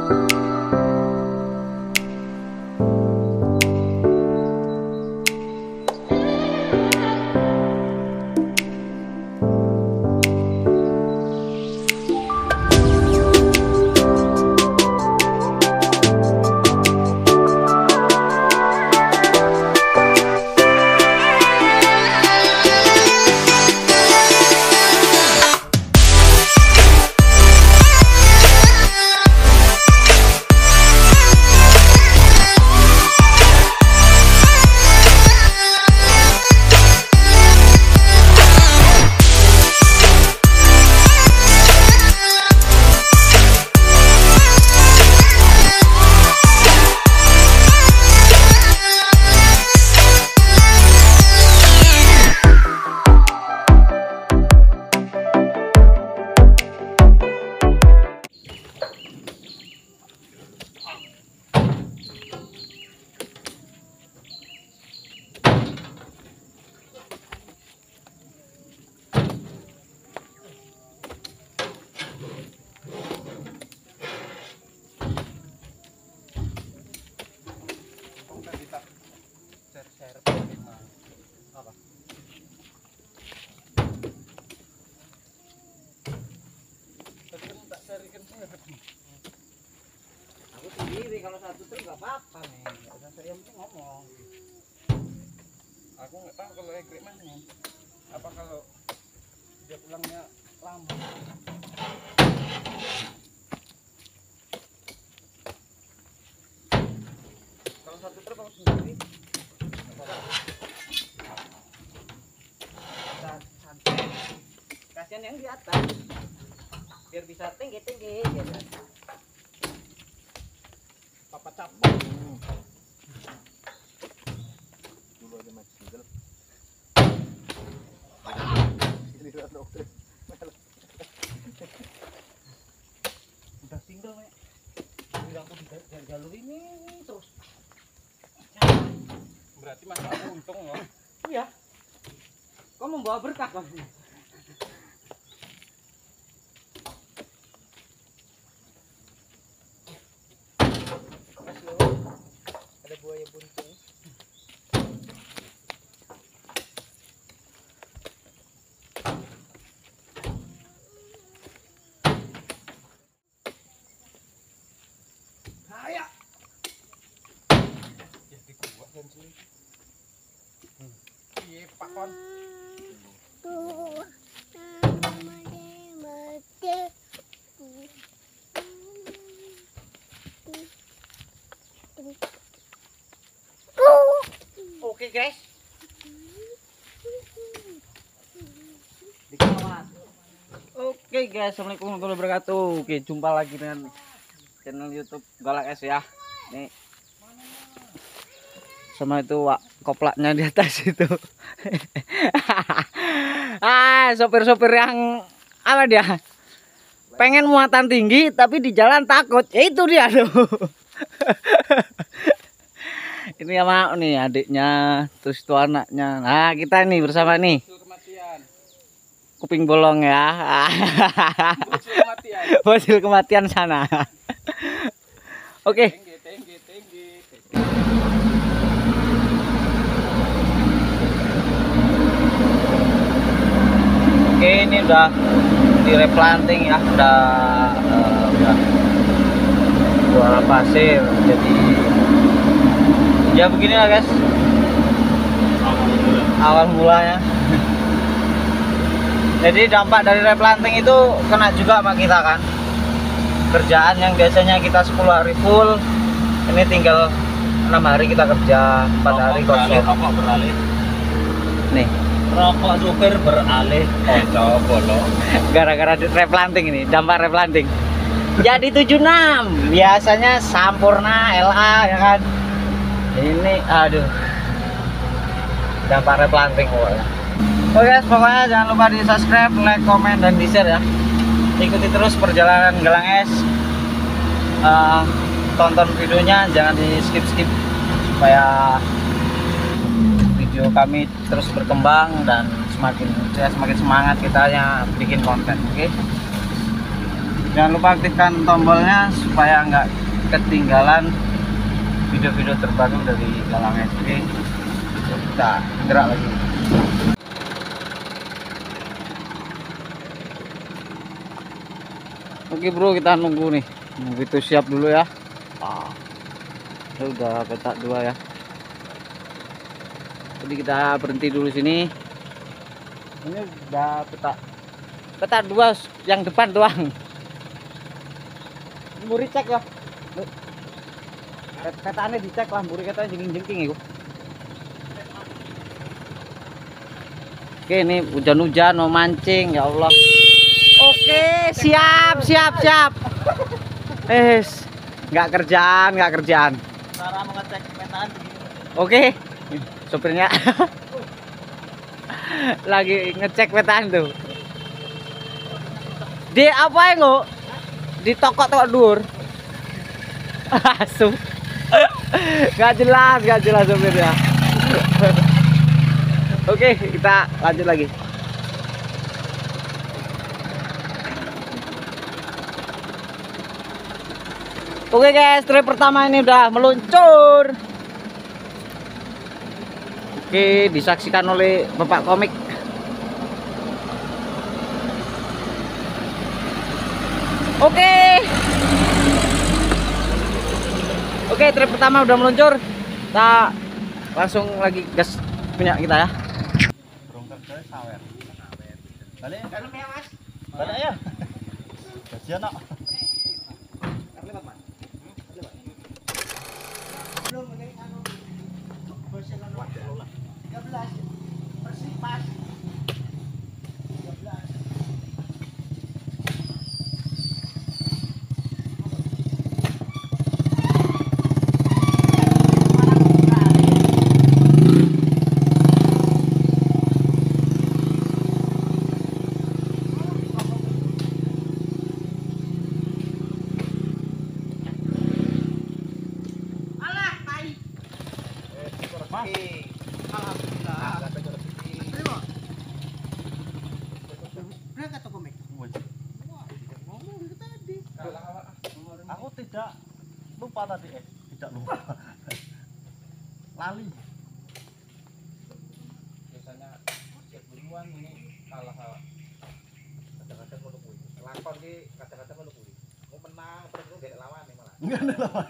Aku sendiri kalau satu truk nggak apa-apa nih, saya mungkin ngomong. Aku nggak tahu kalau Egrek mana, apa kalau dia pulangnya lama. Kalau satu truk aku sendiri santai. Kasihan yang di atas biar bisa tinggi-tinggi ya kan. Papa capek dulu aja match single. Udah single nih. Aku di jalur ini terus. Berarti masih aku untung loh. Iya. Kau membawa berkah kan? Ada buaya bunting. Ayo. Jadi kuat dan sini. Iya, Pak Kon. Oke guys, oke guys, assalamualaikum warahmatullahi wabarakatuh. Oke, jumpa lagi dengan channel YouTube Galak S ya. Nih sama itu koplaknya di atas itu. Sopir-sopir yang apa dia? Pengen muatan tinggi tapi di jalan takut. Ya itu dia tuh. Ini sama nih adiknya, terus itu anaknya. Nah kita nih bersama nih. Kuping bolong ya. Fosil kematian sana. Oke. Oke, ini udah di replanting ya, udah buah pasir. Jadi ya beginilah guys, awal mulanya. Jadi dampak dari replanting itu kena juga sama kita kan. Kerjaan yang biasanya kita 10 hari full, ini tinggal 6 hari kita kerja, 4 hari kosong. Rokok beralih. Nih, rokok supir beralih. Oh, bolong. Gara-gara replanting ini, dampak replanting. Jadi 76, biasanya Sampurna, LA ya kan. Ini aduh, dampak replanting pokoknya. Oke guys, pokoknya jangan lupa di subscribe, like, komen, dan di share ya. Ikuti terus perjalanan Galang S. Tonton videonya, jangan di skip supaya video kami terus berkembang dan semakin semangat kita bikin konten. Oke. Jangan lupa aktifkan tombolnya supaya nggak ketinggalan video-video terbaru dari Galang SD. Kita gerak lagi. Oke bro, kita nunggu nih. Nunggu itu siap dulu ya. Udah petak 2 ya. Jadi kita berhenti dulu sini. Ini udah petak 2 yang depan doang. Muri cek ya. Petane dicek lah, muri katanya jengking-jengking itu. Oke, ini hujan-hujan mau mancing ya Allah. Oke, siap. Nggak kerjaan. Cara mengecek petaan begini. Oke, sopirnya lagi ngecek petaan tuh. Di apa ya nggak? Di toko dur. Asu. Nggak jelas sopirnya. Oke, kita lanjut lagi. Oke guys, trip pertama ini udah meluncur. Oke, disaksikan oleh Bapak Komik. Oke, trip pertama udah meluncur. Kita langsung lagi gas punya kita ya. Balik ya Mas. Balik ya. Kasihan nak. Aku tidak lupa tadi, tidak lupa. Lali. Biasanya duluan ini kalah. Kadang-kadang ngono kuwi. Lakon ki kadang-kadang ngono kuwi. Mau menang terus gak lawan malah. Enggak ada lawan.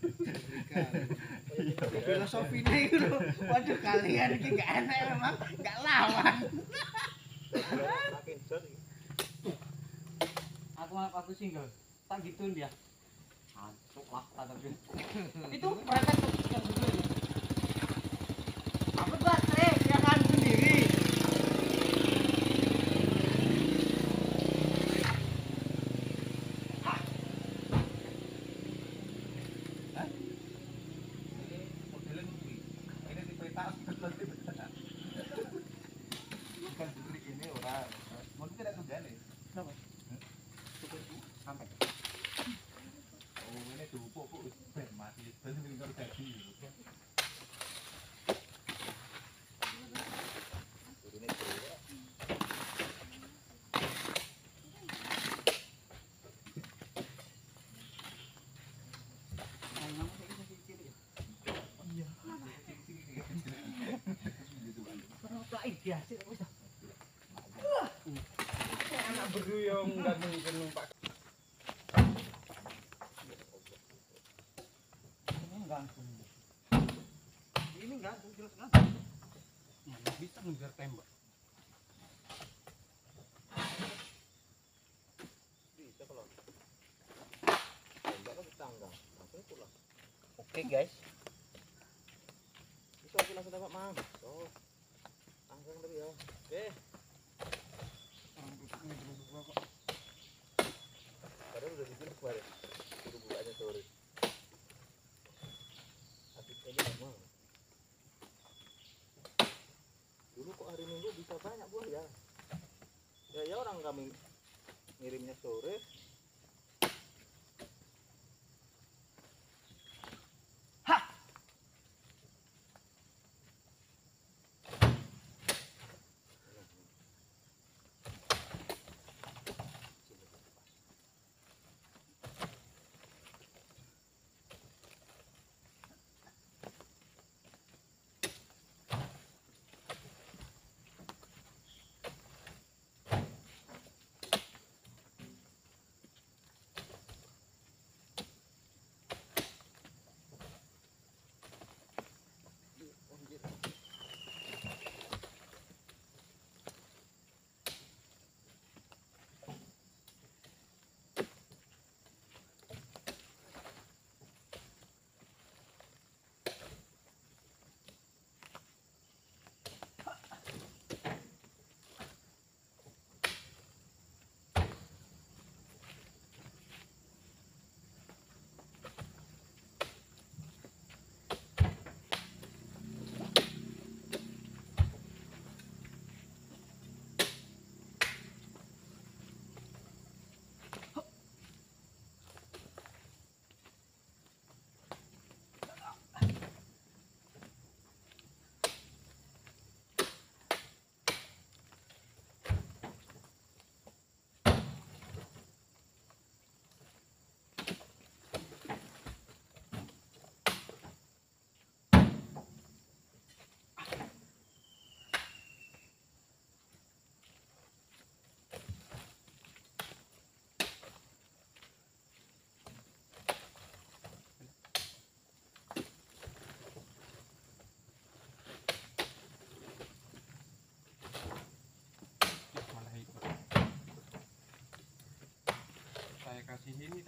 Filosofinya itu loh. Waduh kalian ini gak enak memang gak lawan. Makin jor. Aku single. Tak gituin dia. Hancur lah tapi. Itu mereka yang dulu itu. Apa buat dia kan sendiri. Sampai. Oh, ini dupuk mati. Ben tinggal dadi. Anak berduyung nggak mungkin numpak. Ini gantung jelas gantung. Mana bisa ngejar tembak. Bisa kalau tembak ke tangga langsung pulang. Oke guys. Bisa aku langsung tembak mang. So tanggang tadi ya. Oke. Padahal udah dibilang kemarin. Itu bukannya sore. Dulu kok hari Minggu bisa banyak buah ya. Ya orang kami ngirimnya sore.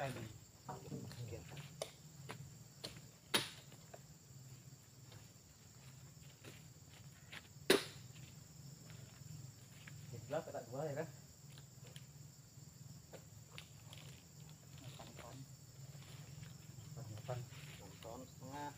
ini. Sebelah petak dua ya kan? Depan 6 ton setengah.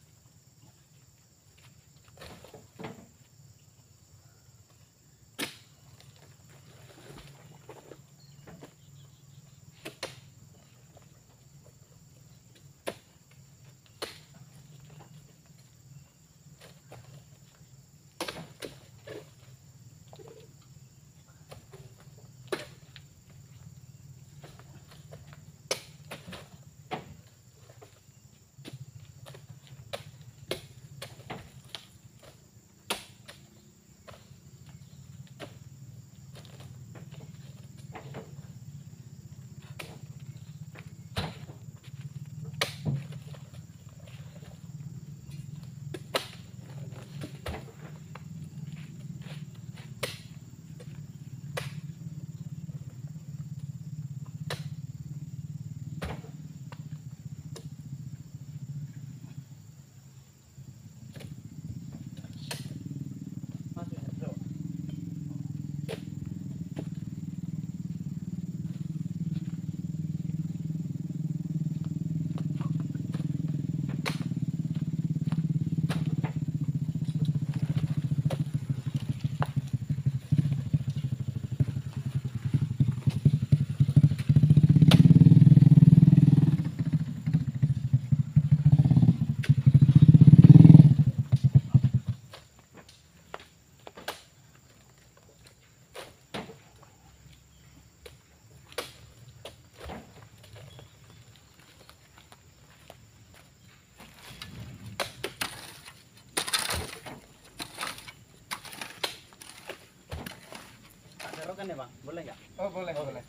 Kan ya bang, boleh nggak? Oh boleh boleh.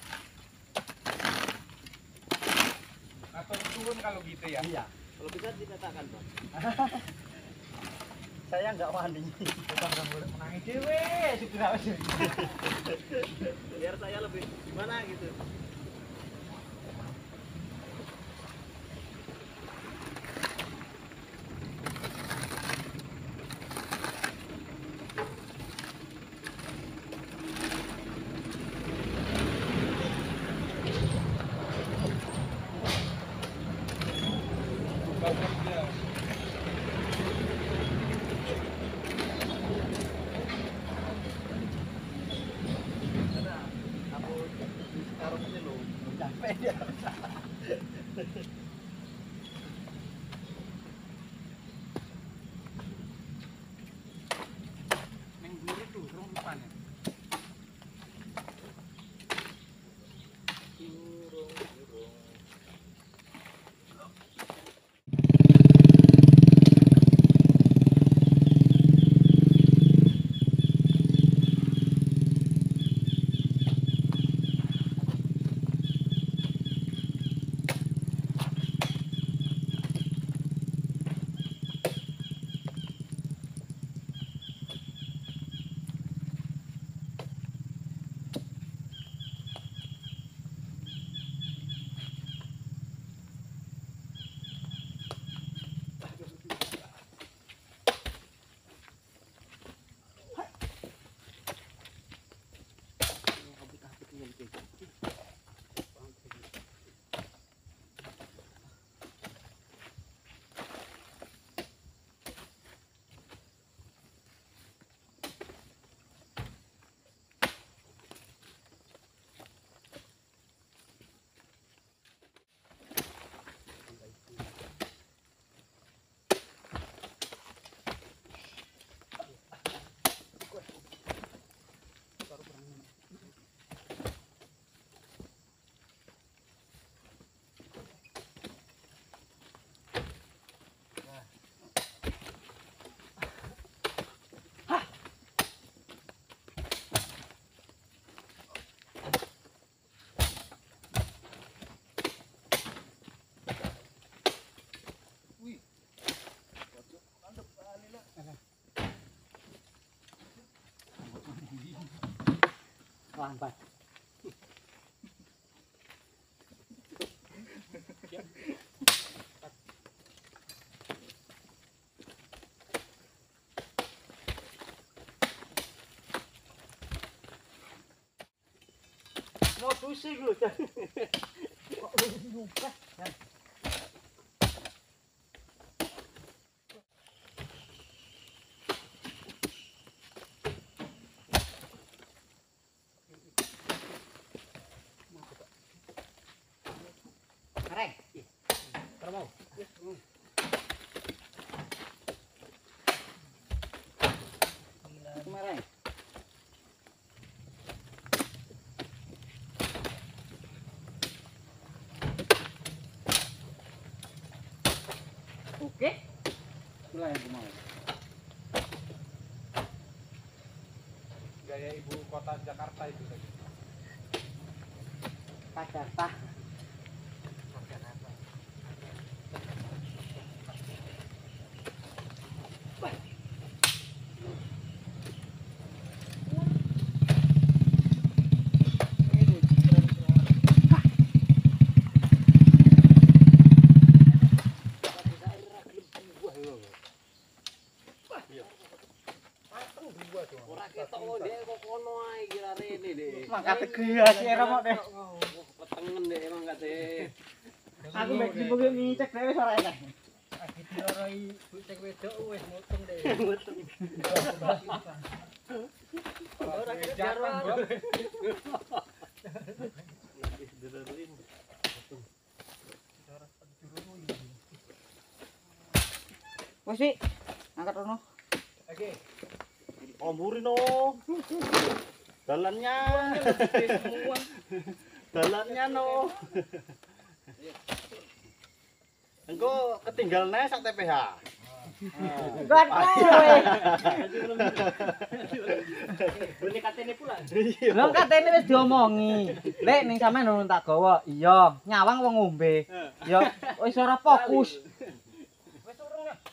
Atau turun kalau gitu ya? Iya. Kalau bisa dipetakan bang. Saya nggak wani. Kita nggak boleh menangis dewe, sih. Biar saya lebih gimana gitu. Lambat. Pusing lho. Kareng. Termau. Kemarin. Oke. Itulah yang mau. Gaya ibu kota Jakarta itu tadi. Jakarta. Ora ketok kok ndek kok kono ae kira rene dek. Mangkate gaya sih era mok deh. Petengen dek emang kate. Aku mek dipungke ngicek dhewe ora enak. Dioroi cek wedok wis muteng deh. Ora kejar bro. Wes sih, angkat rono. Oke. Omburi no. Dalannya. Dalannya no. Engko ketinggal nek sak TPH. Gat kowe. Bune katene pula. Lho katene wis diomongi. Lek ning sampean nurun tak gawa. Iya, nyawang wong ngombe. Ya wis ora fokus. Wis urung ya.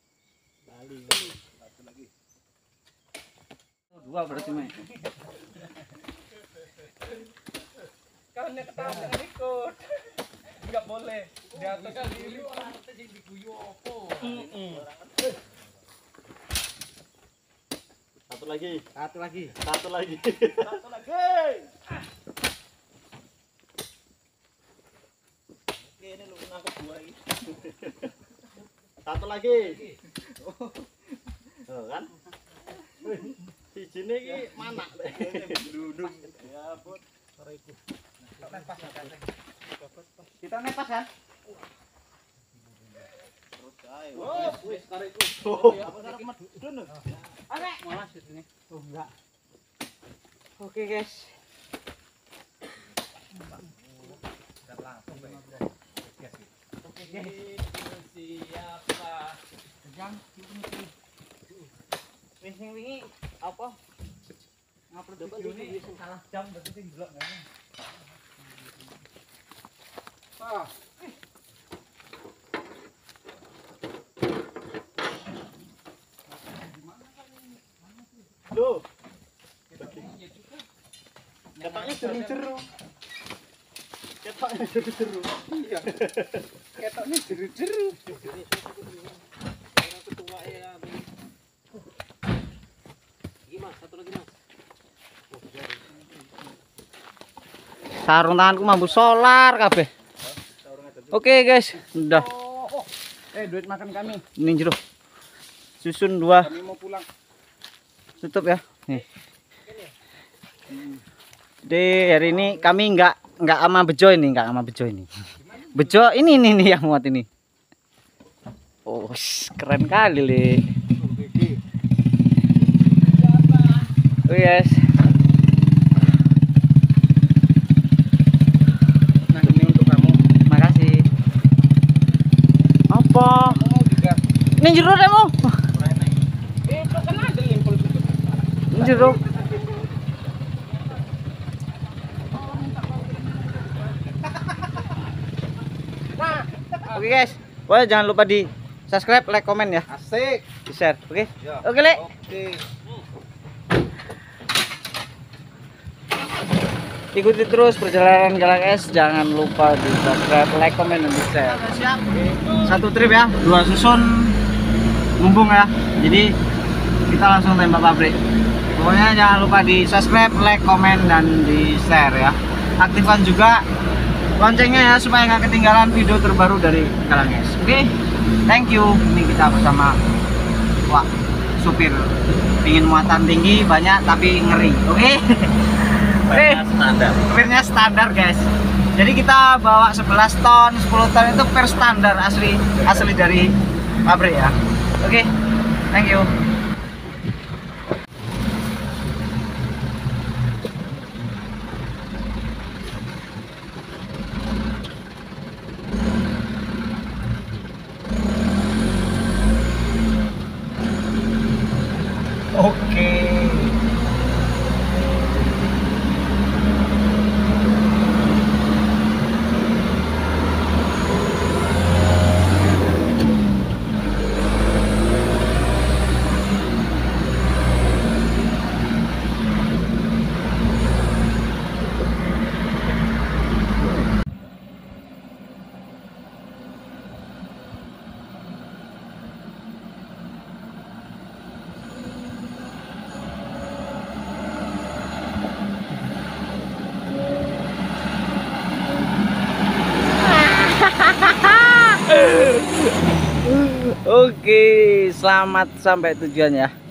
Dua berarti meh. Karena ketahuan dengan ikut. Enggak boleh. Di atas sendiri arti sing diguyu opo. Satu lagi. Satu lagi. Satu lagi. Satu lagi. Oke, ini lu nangkep dua ini. Satu lagi. Oh, kan? Si jine iki mana? Duduk. Ya, Bud. Kita nepas kan? Oh, wis kariku. Oke. Malas ini. Oh enggak. Oke, guys. Oke, guys. Siapa? Jang, sing wingi apa? Ngupload video ini salah jam berarti sing delok ngene. Loh. Ketoknya jeru-jeru. Ketoknya jeru-jeru. Iya. Ketoknya jeru-jeru. Orang ketua ya. Gimana? Satu lagi, Mas. Sarung tanganku mampu solar kabeh. Oke, guys, udah. Duit makan kami. Ini jero. Susun 2. Kami mau pulang. Tutup ya. Nih. Jadi hari ini kami enggak sama bejo ini, enggak sama bejo ini. Bejo ini nih yang muat ini. Oh, keren kali, Le. Oh, yes. Nah, ini untuk kamu. Makasih. Apa? Ini jero demo. Itu kan ada limpul itu. Ini jero. Oke, guys. Boleh jangan lupa di subscribe, like, komen ya. Asik. Di share. Oke. Ya. Oke, Le. Oke. Ikuti terus perjalanan Galak S. Jangan lupa di subscribe, like, komen, dan di share. Siap. Satu trip ya, 2 susun mumpung ya. Jadi kita langsung tembak pabrik. Pokoknya jangan lupa di subscribe, like, komen, dan di share ya. aktifkan juga loncengnya ya supaya nggak ketinggalan video terbaru dari Galanges. Oke, thank you. Ini kita bersama Wak supir ingin muatan tinggi banyak tapi ngeri. Oke. Oke, Standar. supirnya standar guys. Jadi kita bawa 11 ton, 10 ton itu per standar asli dari pabrik ya. Oke, thank you. Oke. Oke, selamat sampai tujuan ya.